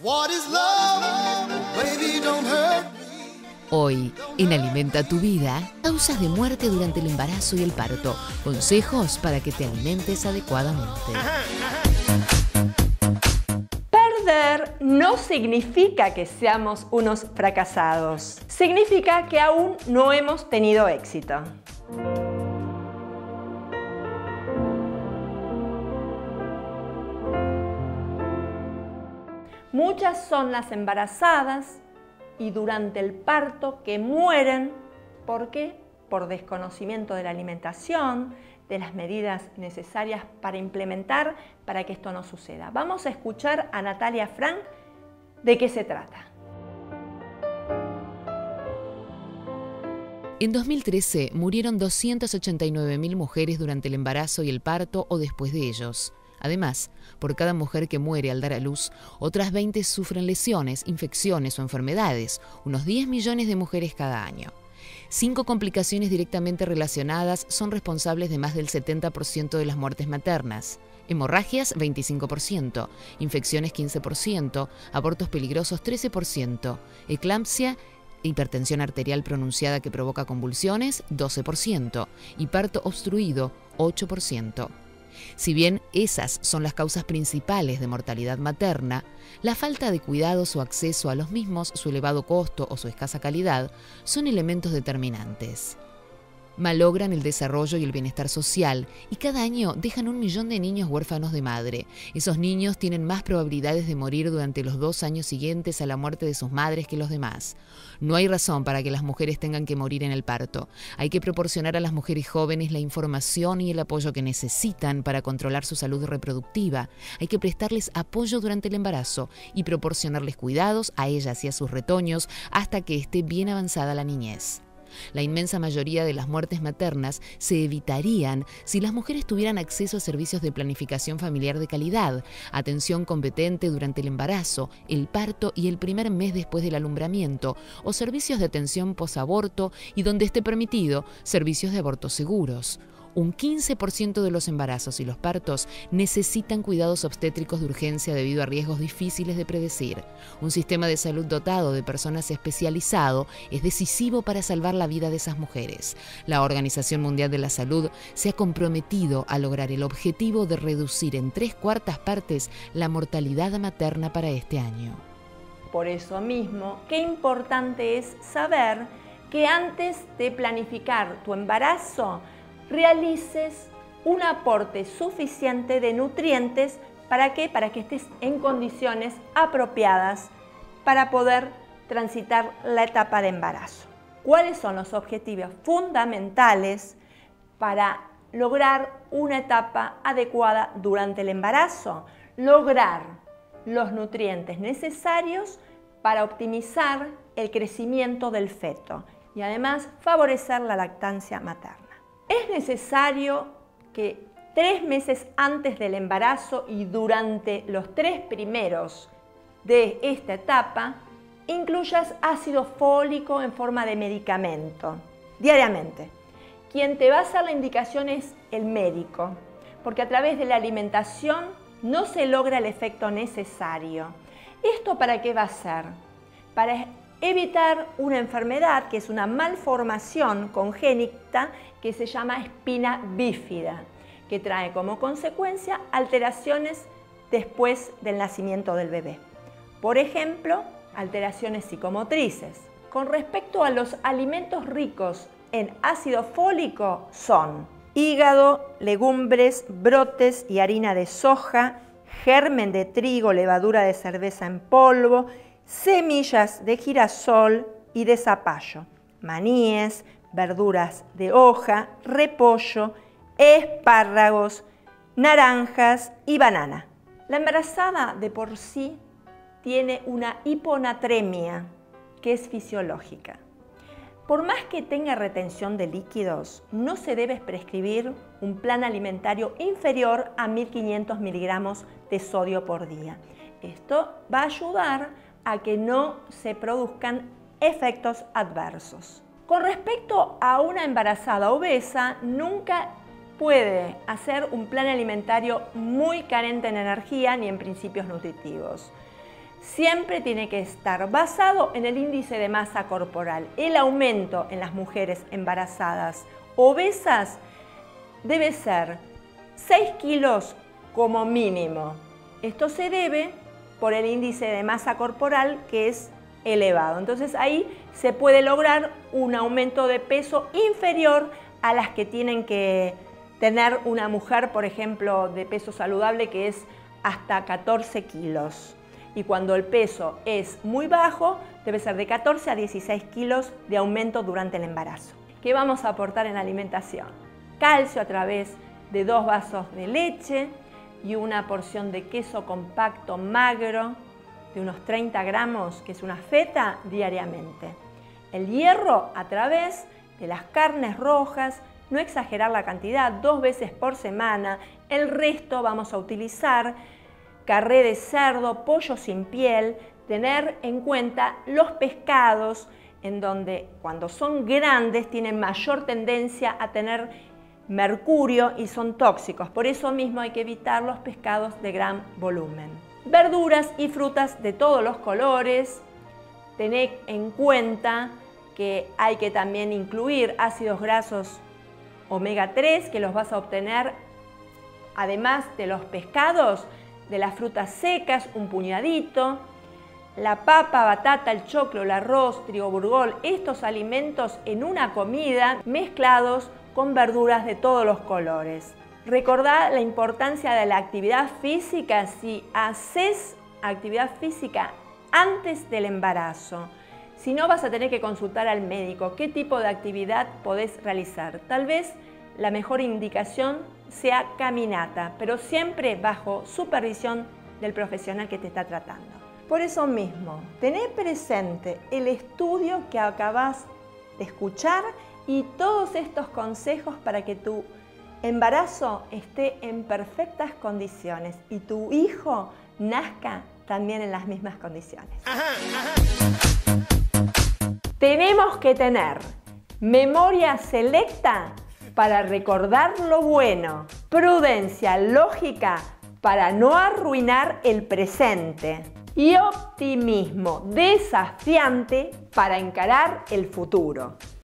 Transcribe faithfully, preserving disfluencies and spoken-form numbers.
What is love? Baby, don't hurt me. Hoy, en Alimenta tu Vida, causas de muerte durante el embarazo y el parto. Consejos para que te alimentes adecuadamente. Perder no significa que seamos unos fracasados. Significa que aún no hemos tenido éxito. Muchas son las embarazadas y durante el parto que mueren. ¿Por qué? Por desconocimiento de la alimentación, de las medidas necesarias para implementar para que esto no suceda. Vamos a escuchar a Natalia Frank de qué se trata. En dos mil trece murieron doscientas ochenta y nueve mil mujeres durante el embarazo y el parto o después de ellos. Además, por cada mujer que muere al dar a luz, otras veinte sufren lesiones, infecciones o enfermedades, unos diez millones de mujeres cada año. Cinco complicaciones directamente relacionadas son responsables de más del setenta por ciento de las muertes maternas. Hemorragias, veinticinco por ciento, infecciones, quince por ciento, abortos peligrosos, trece por ciento, eclampsia, hipertensión arterial pronunciada que provoca convulsiones, doce por ciento, y parto obstruido, ocho por ciento. Si bien esas son las causas principales de mortalidad materna, la falta de cuidados o acceso a los mismos, su elevado costo o su escasa calidad son elementos determinantes. Malogran el desarrollo y el bienestar social y cada año dejan un millón de niños huérfanos de madre. Esos niños tienen más probabilidades de morir durante los dos años siguientes a la muerte de sus madres que los demás. No hay razón para que las mujeres tengan que morir en el parto. Hay que proporcionar a las mujeres jóvenes la información y el apoyo que necesitan para controlar su salud reproductiva. Hay que prestarles apoyo durante el embarazo y proporcionarles cuidados a ellas y a sus retoños hasta que esté bien avanzada la niñez. La inmensa mayoría de las muertes maternas se evitarían si las mujeres tuvieran acceso a servicios de planificación familiar de calidad, atención competente durante el embarazo, el parto y el primer mes después del alumbramiento, o servicios de atención posaborto y, donde esté permitido, servicios de abortos seguros. Un quince por ciento de los embarazos y los partos necesitan cuidados obstétricos de urgencia debido a riesgos difíciles de predecir. Un sistema de salud dotado de personas especializado es decisivo para salvar la vida de esas mujeres. La Organización Mundial de la Salud se ha comprometido a lograr el objetivo de reducir en tres cuartas partes la mortalidad materna para este año. Por eso mismo, qué importante es saber que antes de planificar tu embarazo, realices un aporte suficiente de nutrientes. ¿Para qué? Para que estés en condiciones apropiadas para poder transitar la etapa de embarazo. ¿Cuáles son los objetivos fundamentales para lograr una etapa adecuada durante el embarazo? Lograr los nutrientes necesarios para optimizar el crecimiento del feto y además favorecer la lactancia materna. Es necesario que tres meses antes del embarazo y durante los tres primeros de esta etapa incluyas ácido fólico en forma de medicamento diariamente. Quien te va a hacer la indicación es el médico, porque a través de la alimentación no se logra el efecto necesario. ¿Esto para qué va a ser? Para evitar una enfermedad que es una malformación congénita que se llama espina bífida, que trae como consecuencia alteraciones después del nacimiento del bebé. Por ejemplo, alteraciones psicomotrices. Con respecto a los alimentos ricos en ácido fólico son hígado, legumbres, brotes y harina de soja, germen de trigo, levadura de cerveza en polvo, semillas de girasol y de zapallo, maníes, verduras de hoja, repollo, espárragos, naranjas y banana. La embarazada de por sí tiene una hiponatremia que es fisiológica. Por más que tenga retención de líquidos, no se debe prescribir un plan alimentario inferior a mil quinientos miligramos de sodio por día. Esto va a ayudar a que no se produzcan efectos adversos. Con respecto a una embarazada obesa, nunca puede hacer un plan alimentario muy carente en energía ni en principios nutritivos. siempre tiene que estar basado en el índice de masa corporal. El aumento en las mujeres embarazadas obesas debe ser seis kilos como mínimo. Esto se debe por el índice de masa corporal que es elevado. Entonces ahí se puede lograr un aumento de peso inferior a las que tienen que tener una mujer, por ejemplo, de peso saludable, que es hasta catorce kilos. Y cuando el peso es muy bajo, debe ser de catorce a dieciséis kilos de aumento durante el embarazo. ¿Qué vamos a aportar en la alimentación? Calcio a través de dos vasos de leche y una porción de queso compacto magro de unos treinta gramos, que es una feta, diariamente. El hierro a través de las carnes rojas, no exagerar la cantidad, dos veces por semana. El resto vamos a utilizar carré de cerdo, pollo sin piel, tener en cuenta los pescados, en donde cuando son grandes tienen mayor tendencia a tener mercurio y son tóxicos. Por eso mismo hay que evitar los pescados de gran volumen. Verduras y frutas de todos los colores. Tened en cuenta que hay que también incluir ácidos grasos omega tres, que los vas a obtener además de los pescados, de las frutas secas, un puñadito. La papa, batata, el choclo, el arroz, trigo burgol, estos alimentos en una comida mezclados con verduras de todos los colores. Recordá la importancia de la actividad física si haces actividad física antes del embarazo. Si no, vas a tener que consultar al médico qué tipo de actividad podés realizar. Tal vez la mejor indicación sea caminata, pero siempre bajo supervisión del profesional que te está tratando. Por eso mismo, tené presente el estudio que acabas de escuchar y todos estos consejos para que tu embarazo esté en perfectas condiciones y tu hijo nazca también en las mismas condiciones. Ajá, ajá. Tenemos que tener memoria selecta para recordar lo bueno, prudencia lógica para no arruinar el presente y optimismo desafiante para encarar el futuro.